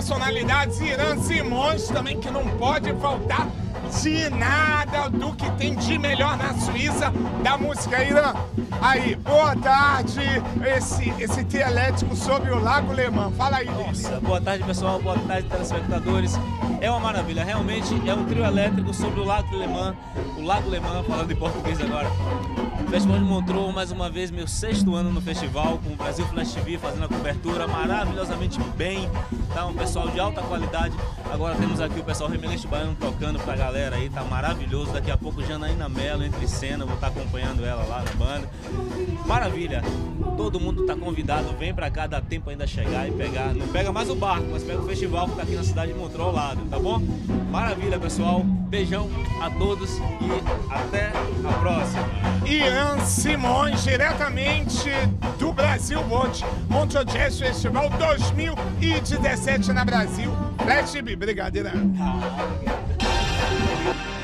personalidades, Irã Simões também, que não pode faltar de nada do que tem de melhor na Suíça da música. Irã, aí, boa tarde, esse trio elétrico sobre o Lago Le Mans, fala aí. Nossa, boa tarde pessoal, boa tarde telespectadores. É uma maravilha, realmente é um trio elétrico sobre o Lago Le Mans, falando em português agora. O Festival de Montreux, mais uma vez, meu 6º ano no festival, com o Brasil Flash TV fazendo a cobertura maravilhosamente bem, tá? Um pessoal de alta qualidade. Agora temos aqui o pessoal Remeleixo Baiano tocando pra galera aí, tá maravilhoso. Daqui a pouco Janaína Mello entre cena, vou estar acompanhando ela lá na banda. Maravilha, todo mundo tá convidado, vem pra cá, dá tempo ainda chegar e pegar, não pega mais o barco, mas pega o festival que tá aqui na cidade de Montreux ao lado, tá bom? Maravilha pessoal, beijão a todos e até a próxima. Irã Simões, diretamente do Brasil Montreux Jazz Festival 2017 na Brasil. Flash TV, obrigado, Irã.